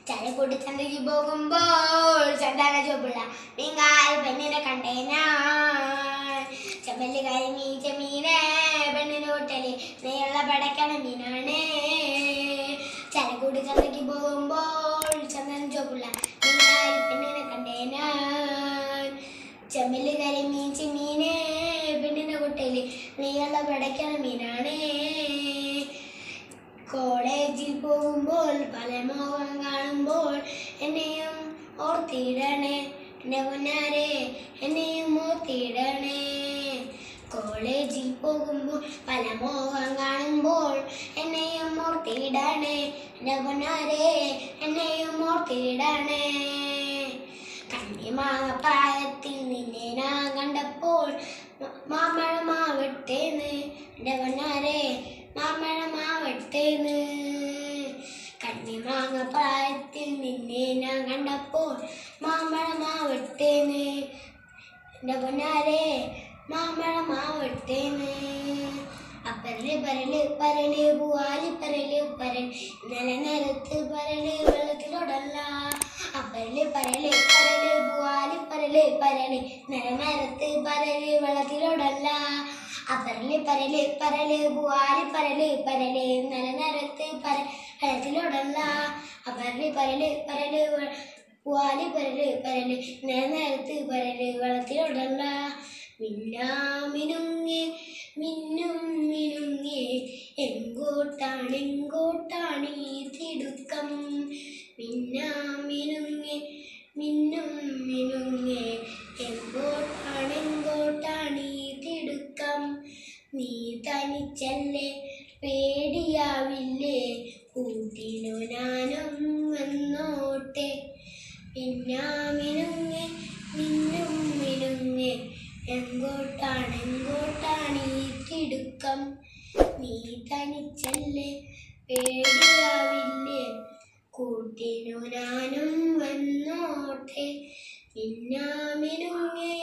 ചരക്കൂട്ടി ചന്തയ്ക്ക് പോകുമ്പോൾ ചന്ദന ചുവപ്പുള്ള മീൻകാരി പെണ്ണിനെ കണ്ടേ ഞാൻ. ചെമ്മല്ലുകാരി മീച്ച മീനെ പെണ്ണിന് കൂട്ടല് നെയ്യുള്ള പടക്കണ മീനാണ്. ചരക്കൂട്ടി ചന്തയ്ക്ക് പോകുമ്പോൾ ചന്ദന ചുവപ്പുള്ള മീൻകാരി പെണ്ണിനെ കണ്ടേ ഞാൻ. ചെമ്മല്ലുകാരി മീച്ച മീനെ പെണ്ണിനെ കൂട്ടല് നെയ്യുള്ള പടക്കണ മീനാണ്. കോളേജിൽ പോകുമ്പോൾ പല മോഹം കാണുമ്പോൾ എന്നെയും ഓർത്തിടണേ എൻ്റെ പൊന്നാരെ, എന്നെയും ഓർത്തിടണേ. കോളേജിൽ പോകുമ്പോൾ പല മോഹം കാണുമ്പോൾ എന്നെയും ഓർത്തിടണേ എൻ്റെ പൊന്നാരെ, എന്നെയും ഓർത്തിടണേ. കണ്ണിമാങ്ങാപ്പായത്തിൽ നിന്നെ ഞാൻ കണ്ടപ്പോൾ മാമ്പഴമാവട്ടേന്ന് എൻ്റെ പൊന്നാരെ, മാമ്പഴമാവട്ടേന്ന്. കണ്ണിമാങ്ങാപ്പായത്തിൽ നിന്നെ ഞാൻ കണ്ടപ്പോൾ മാമ്പഴമാവട്ടേന്ന് എൻ്റെ പൊന്നാരെ, മാമ്പഴമാവട്ടേന്ന്. അപ്പരല് പരല് പരല് പൂവാലി പരല് പരൽ ഇന്നലെ നേരത്ത് പരല് വെള്ളത്തിലോടല്ല. അപ്പരല് പരല് പരല് പൂവാലി പരല് പരല് ഇന്നലെ നേരത്ത് പരല് വെള്ളത്തിലോടല്ല. അപ്പരല് പരല് പരല് പൂവാലി പരല് പരല് ഇന്നലെ നേരത്ത് വെള്ളത്തിലോടല്ല. അപ്പരല് പരല് പരല് പൂവാലി പരല് പരല് ഇന്നലെ നേരത്ത് പരല് വെള്ളത്തിലോടല്ല. മിന്നാമിനുങ്ങി മിന്നും മിനുങ്ങി എങ്കോട്ടാണ് എങ്കോട്ടാണ് ഈ തിടുക്കം. മിന്നാമിനുങ്ങി മിന്നും മിനുങ്ങി എങ്കോട്ടാണ് എങ്കോട്ടാണ് ഈ തിടുക്കം. നീ തനിച്ചല്ലേ പേടിയാവില്ലേ, കൂട്ടിനു ഞാനും വന്നോട്ടെ. മിന്നാമിനുങ്ങി മിന്നും മിനുങ്ങി എങ്കോട്ടാണ് എങ്കോട്ടാണ് ഈ തിടുക്കം. നീ തനിച്ചല്ലേ പേടിയാവില്ലേ, കൂട്ടിനു ഞാനും വന്നോട്ടെ. മിന്നാമിനുങ്ങി